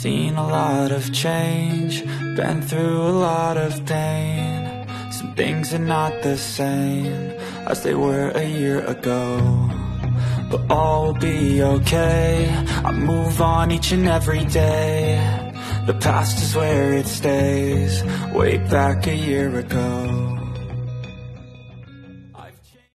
Seen a lot of change, been through a lot of pain. Some things are not the same as they were a year ago, but all will be okay. I move on each and every day. The past is where it stays, way back a year ago.